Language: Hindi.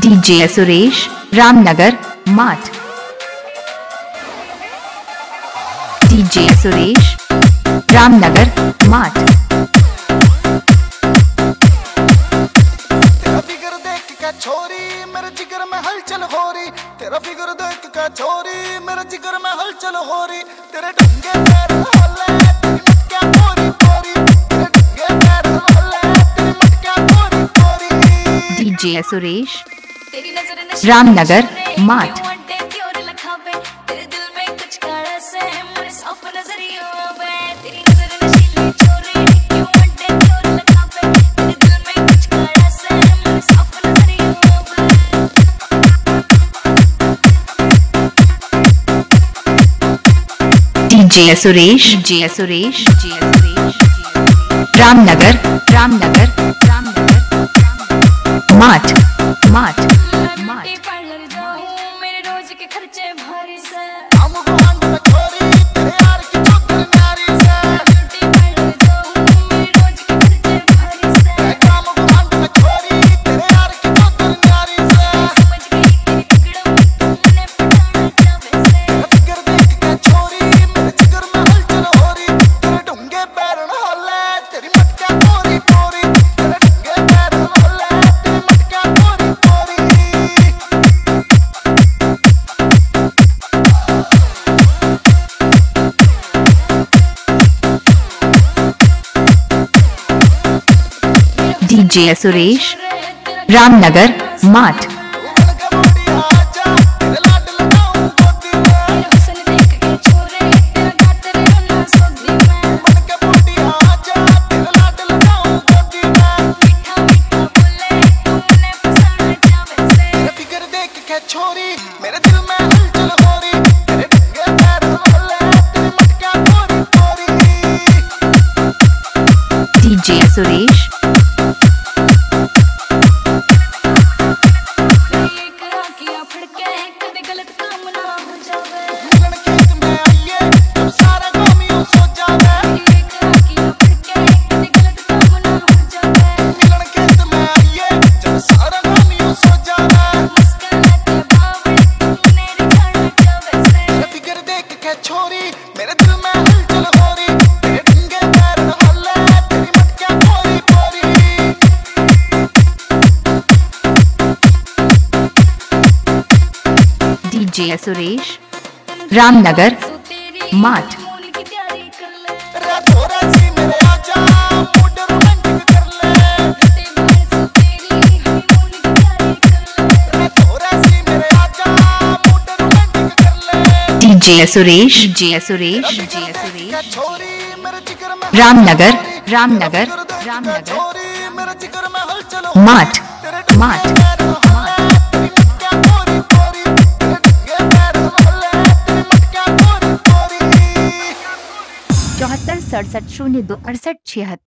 डीजे सुरेश रामनगर माठ। डीजे सुरेश रामनगर माठ। तेरा फिगर देख के छोरी मेरे जिगर में हलचल हो रही। तेरा फिगर देख के छोरी मेरे जिगर में हलचल हो रही। तेरे ढंगे पैर हल्ले तेरी मटकियां पोरी पोरी। तेरे ढंगे पैर हल्ले तेरी मटकियां पोरी पोरी। डीजे सुरेश रामनगर माठ। डीजे सुरेश रामनगर माठ माठ माठ। हम गुआंढ में छोरी तेरे यार की चौधर न्यारी से। काम गुआंढ में छोरी तेरे यार की चौधर न्यारी से। तेरा फिगर देख के छोरी मेरे जिगर में हलचल हो रही। तेरे ढूंगे पैर हल्ले तेरी मटकियां पोरी पोरी। तेरे ढूंगे पैर हल्ले तेरी मटकियां पोरी पोरी। डीजे सुरेश रामनगर माठ। छोरी मेरे दिल में हलचल हो रही। तेरे ढंगे पैर हल्ले तेरी मटकियां पोरी पोरी। डीजे सुरेश मिलन खेत में आइए जब सारा काम यूं सो जावे। मिलन खेत में आइए जब सारा काम यूं सो जावे। तेरा फिगर देख के छोरी मेरे दिल में हलचल हो रही। तेरे ढंगे पैर हल्ले तेरी मटकियां पोरी पोरी। डीजे सुरेश रामनगर माठ। रे थोड़ा सी मेरे आजा मूड रोमांटिक कर ले। रे थोड़ा सी मेरे आजा मूड रोमांटिक कर ले। डीजे सुरेश छोरी मेरे जिगर में रामनगर छोरी मेरे जिगर में हलचल हो। माठ तेरे माठ। पैर हल्ले तेरी मटकियां पोरी पोरी। तेरे ढंगे पैर हल्ले तेरी मटकियां पोरी पोरी। 74 67 02 68 76।